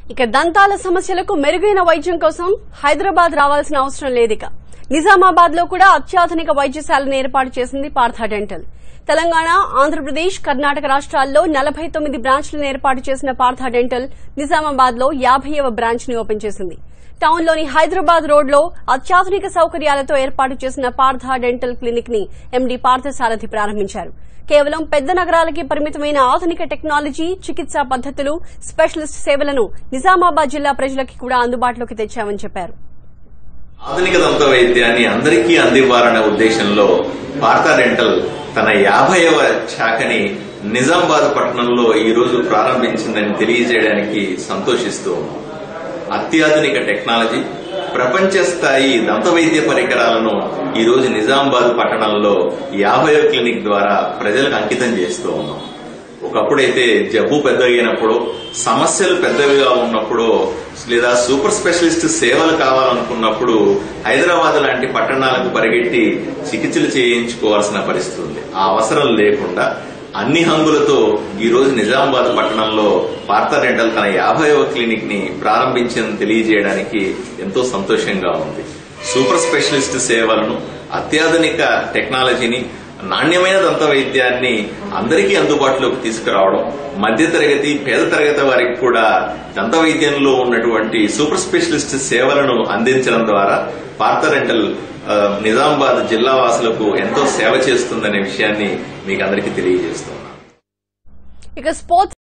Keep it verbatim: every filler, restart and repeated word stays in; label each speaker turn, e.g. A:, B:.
A: ఇక దంతాల సమస్యలకు మెరుగైన వైద్యం కోసం హైదరాబాద్ రావాల్సిన అవసరం లేదిక. నిజామాబాద్ లో కూడా అత్యాధునిక వైద్యశాలను ఏర్పాటు చేసింది పార్థ డెంటల్. తెలంగాణ, ఆంధ్రప్రదేశ్, కర్ణాటక రాష్ట్రాల్లో నలభై తొమ్మిది బ్రాంచ్లను ఏర్పాటు చేసిన పార్థ డెంటల్ నిజామాబాద్ లో యాభైవ బ్రాంచ్ ని ఓపెన్ చేసింది. టౌన్ లోని హైదరాబాద్ రోడ్ లో అత్యాధునిక సౌకర్యాలతో ఏర్పాటు చేసిన పార్థ డెంటల్ క్లినిక్ ని ఎండీ పార్థసారథి ప్రారంభించారు. కేవలం పెద్ద నగరాలకి పరిమితమైన ఆధునిక టెక్నాలజీ, చికిత్సా పద్దతులు, స్పెషలిస్ట్ సేవలను నిజామాబాద్ జిల్లా ప్రజలకి కూడా అందుబాటులోకి తెచ్చామని చెప్పారు.
B: ఆధునిక దంత వైద్యాన్ని అందరికీ అందివ్వాలనే ఉద్దేశంలో పార్థ డెంటల్ తన యాభైవ శాఖని నిజామాబాద్ పట్టణంలో ఈ రోజు ప్రారంభించిందని తెలియజేయడానికి సంతోషిస్తూ ఉన్నాం. అత్యాధునిక టెక్నాలజీ, ప్రపంచ స్థాయి దంత వైద్య పరికరాలను ఈ రోజు నిజామాబాద్ పట్టణంలో యాభైవ క్లినిక్ ద్వారా ప్రజలకు అంకితం చేస్తూ ఉన్నాం. ఒకప్పుడైతే జబ్బు పెద్దగైనప్పుడు, సమస్యలు పెద్దవిగా ఉన్నప్పుడు, లేదా సూపర్ స్పెషలిస్ట్ సేవలు కావాలనుకున్నప్పుడు హైదరాబాద్ లాంటి పట్టణాలకు పరిగెట్టి చికిత్సలు చేయించుకోవాల్సిన పరిస్థితి ఉంది. ఆ అవసరం లేకుండా అన్ని హంగులతో ఈ రోజు నిజామాబాద్ పట్టణంలో పార్థ డెంటల్ తన యాభైవ క్లినిక్ ని ప్రారంభించిందని తెలియజేయడానికి ఎంతో సంతోషంగా ఉంది. సూపర్ స్పెషలిస్ట్ సేవలను, అత్యాధునిక టెక్నాలజీని, నాణ్యమైన దంత వైద్యాన్ని అందరికీ అందుబాటులోకి తీసుకురావడం, మధ్యతరగతి, పేద తరగతి వారికి కూడా దంత వైద్యంలో ఉన్నటువంటి సూపర్ స్పెషలిస్ట్ సేవలను అందించడం ద్వారా పార్థ డెంటల్ నిజామాబాద్ జిల్లా వాసులకు ఎంతో సేవ చేస్తుందనే విషయాన్ని మీకు అందరికీ తెలియజేస్తున్నాను.
A: ఇక స్పోర్ట్స్